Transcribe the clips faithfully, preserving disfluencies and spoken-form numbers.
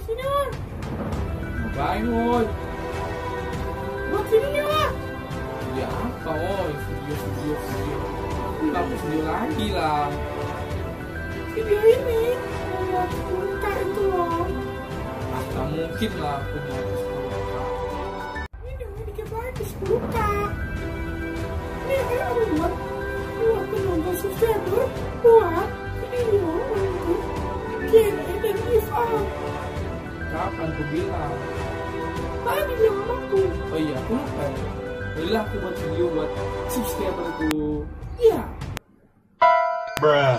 Sini lah. Ngapain woi? Buat videonya lah. Ya apa woi? Video video video. Kenapa video lagi lah? Video ini buat buka itu loh. Ah, tak mungkin lah punya sepuluh k. Ini udah dikit lagi sepuluh k. Ini kan aku buat buat penonton subscriber buat video untuk Q and A dan give out. Kapan aku bilang? Tadi bilang sama aku. Oh iya, aku lupa. Belilah aku buat video buat subscriberku. Iya. Bruh.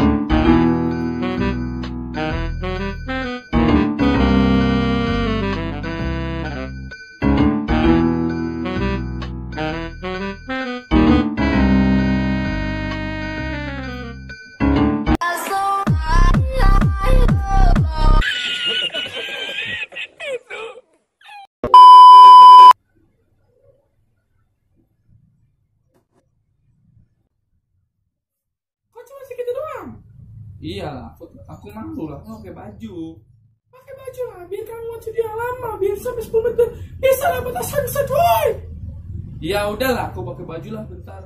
Iyalah, aku, aku malu lah, aku pakai baju. Pakai baju lah, biar kamu buat video yang lama, biar sampai sepuluh menit bisa lah buat sunset, woy. Ya udahlah, aku pakai baju lah bentar.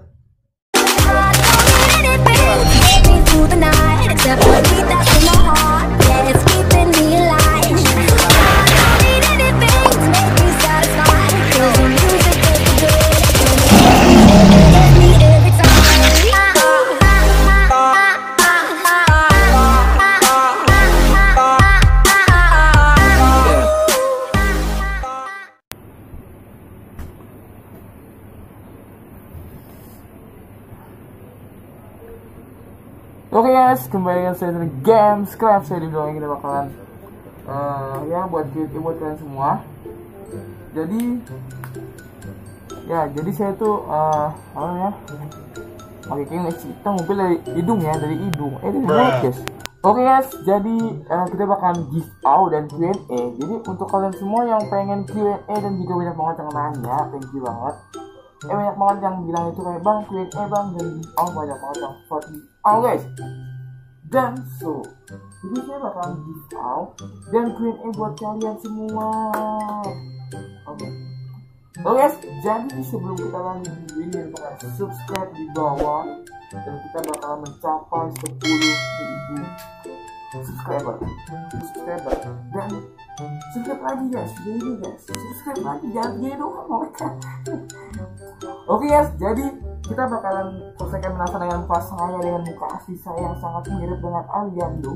Oke guys, kembali dengan saya dari Gamescraft. Saya di video ini kita bakalan uh, ya buat video buat kalian semua. Jadi ya, jadi saya tuh uh, apa namanya? Oke, kayaknya kita mobil dari hidung ya, dari hidung. Eh, dari mulut guys. Oke guys, jadi uh, kita bakalan give out dan Q and A. Jadi untuk kalian semua yang pengen Q and A dan juga banyak banget yang nanya, thank you banget. Eh banyak banget yang bilang itu kayak bang Q and A bang dan give out, banyak banget yang vote out guys. Dan so, jadi saya bakalan give out dan Q and A buat kalian semua. Oke. Okay. Oke guys, jadi sebelum kita lanjut video ini, kalian subscribe di bawah dan kita bakalan mencapai sepuluh ribu subscriber. Subscriber dan subscribe lagi guys, jadi guys, subscribe lagi, jangan gini doang mereka. Oke guys, jadi kita bakalan selesaikan penasaran dengan pas saya dengan muka asli saya yang sangat mirip dengan Aliando.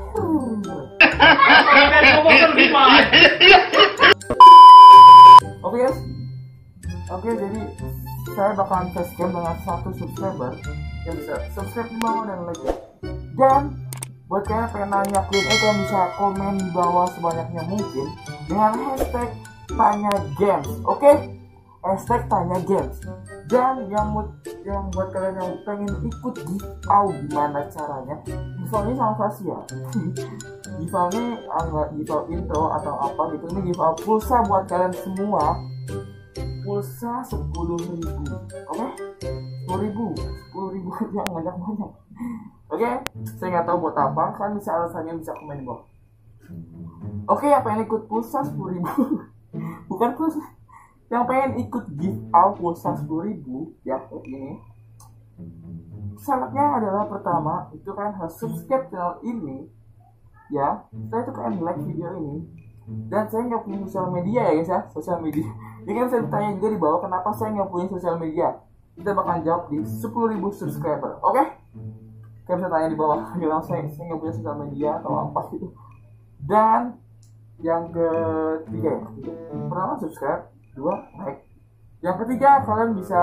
Oke guys, oke jadi saya bakalan facecam dengan satu subscriber yang bisa subscribe di bawah dan like ya. Dan buat kalian yang pengen nanya Q and A, kalian bisa komen di bawah sebanyaknya mungkin dengan hashtag tanya games, oke? Okay? Hashtag tanya games. Dan yang yang buat kalian yang pengen ikut give out gimana caranya, give out ini sama Fasia. Give out ini enggak give out intro atau apa gitu, ini give out pulsa buat kalian semua. Pulsa sepuluh ribu, oke? Okay? sepuluh ribu, sepuluh ribu aja, ngajak banyak. Oke, okay? Saya nggak tahu buat apa, kan bisa alasannya bisa komen di bawah. Oke, okay, yang pengen ikut pulsa sepuluh ribu, bukan pulsa, yang pengen ikut give out pulsa sepuluh ribu, ya kayak gini. Syaratnya adalah pertama, itu kan harus subscribe channel ini, ya. Saya tuh kan like video ini, dan saya nggak punya sosial media ya guys ya, sosial media. Ini kan saya tanya juga di bawah, kenapa saya nggak punya sosial media? Kita bakal jawab di sepuluh ribu subscriber, oke? Okay? Kalian bisa tanya di bawah, bilang saya saya nggak punya sosial media atau apa gitu. Dan yang ketiga ya, pertama subscribe, dua like. Yang ketiga kalian bisa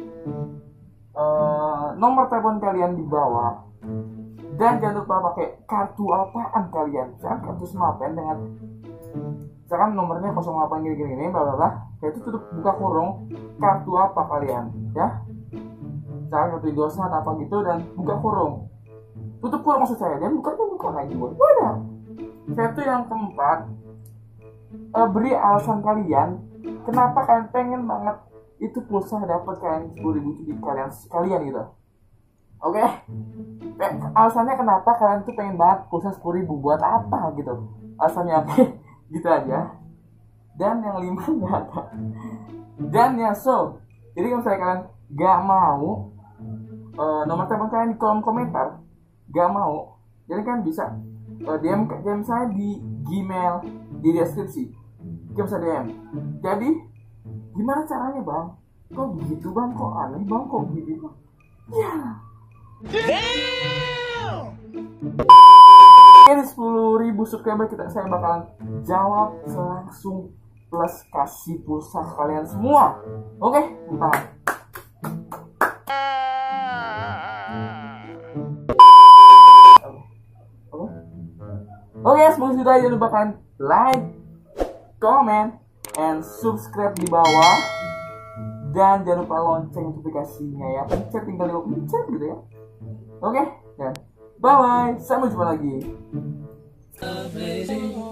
uh, nomor telepon kalian di bawah. Dan jangan lupa pakai kartu apaan kalian, misalkan kartu Smartpen dengan misalkan nomornya nol delapan gini gini ini, bla bla bla. Itu tutup buka kurung kartu apa kalian, ya? Misalkan kartu Indosat apa gitu dan buka kurung, tutup kurung maksud saya, dan buka buka lagi buat wadah. Satu yang keempat, uh, beri alasan kalian kenapa kalian pengen banget itu pulsa dapat kalian sepuluh ribu di kalian sekalian gitu. Oke, okay. Alasannya kenapa kalian tuh pengen banget pulsa sepuluh ribu buat apa gitu? Alasannya apa? Gitu aja. Dan yang lima nggak ada. Dan ya so, jadi kalau misalnya kalian gak mau uh, nomor telepon kalian di kolom komentar, gak mau, jadi kan bisa uh, D M D M saya di Gmail di deskripsi. Kalian bisa D M. Jadi gimana caranya bang? Kok begitu bang? Kok aneh bang? Kok begitu? Ya. Ini sepuluh ribu subscriber kita, saya bakalan jawab langsung plus kasih pulsa kalian semua. Oke, bentar. Oke, oke, semoga sudah. Jangan lupa kalian like, comment, and subscribe di bawah. Dan jangan lupa lonceng notifikasinya ya. Pencet, tinggal di pencet gitu ya. Oke, dan bye bye. Sampai jumpa lagi. Amazing.